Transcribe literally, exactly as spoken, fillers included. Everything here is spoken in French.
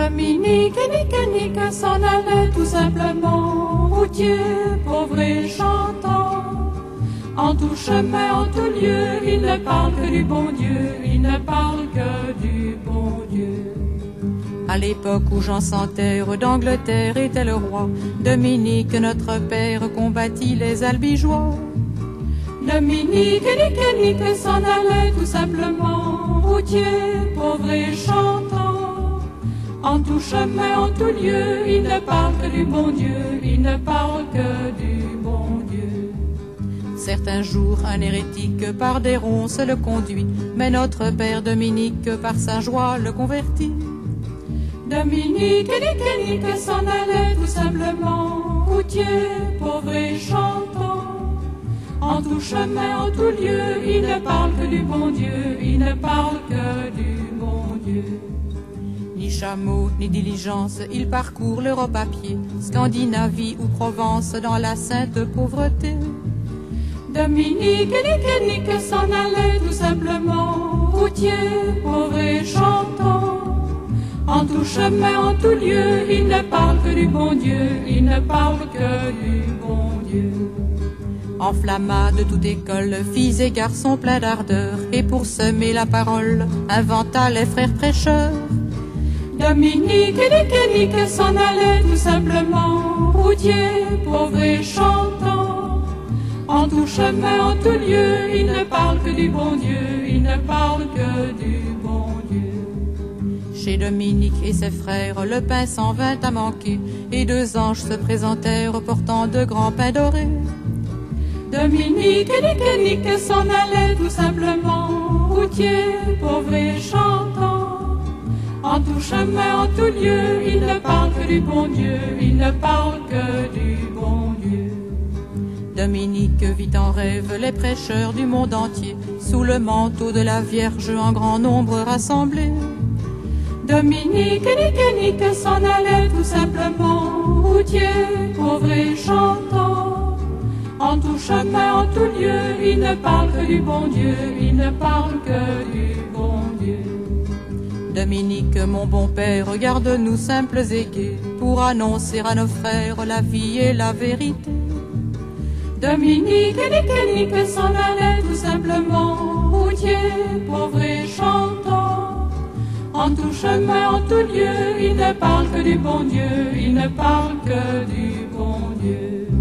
Dominique et Nique Nique s'en allait tout simplement, routier, pauvre et chantant. En tout chemin, en tout lieu, il ne parle que du bon Dieu, il ne parle que du bon Dieu. À l'époque où Jean sans terre d'Angleterre était le roi, Dominique, notre père, combattit les albigeois. Dominique et Nique Nique s'en allait tout simplement, routier, pauvre et chantant. En tout chemin, en tout lieu, il ne parle que du bon Dieu, il ne parle que du bon Dieu. Certains jours, un hérétique par des ronces le conduit, mais notre père Dominique par sa joie le convertit. Dominique et Nique Nique s'en allait tout simplement, routier, pauvre et chantant. En tout chemin, en tout lieu, il ne parle que du bon Dieu, il ne parle que du bon Dieu. Ni chameau, ni diligence, il parcourt l'Europe à pied, Scandinavie ou Provence dans la sainte pauvreté. Dominique et Nique Nique s'en allait tout simplement, routier, pauvre et chantant. En tout chemin, en tout lieu, il ne parle que du bon Dieu, il ne parle que du bon Dieu. Enflamma de toute école, filles et garçons pleins d'ardeur, et pour semer la parole, inventa les frères prêcheurs. Dominique et Nique Nique s'en allait tout simplement, routier, pauvre et chantant. En tout chemin, en tout lieu, il ne parle que du bon Dieu, il ne parle que du bon Dieu. Chez Dominique et ses frères, le pain s'en vint à manquer, et deux anges se présentèrent portant de grands pains dorés. Dominique et Nique Nique s'en allait tout simplement, routier, pauvre et chantant. En tout chemin, en tout lieu, il ne parle que du bon Dieu, il ne parle que du bon Dieu. Dominique vit en rêve les prêcheurs du monde entier, sous le manteau de la Vierge en grand nombre rassemblés. Dominique et Nique Nique s'en allait tout simplement, routier, pauvre et chantant. En tout chemin, en tout lieu, il ne parle que du bon Dieu, il ne parle que du bon Dieu. Dominique, mon bon père, regarde-nous simples et gais, pour annoncer à nos frères la vie et la vérité. Dominique et Nique Nique s'en allait tout simplement, routier, pauvre et chantant. En tout chemin, en tout lieu, il ne parle que du bon Dieu, il ne parle que du bon Dieu.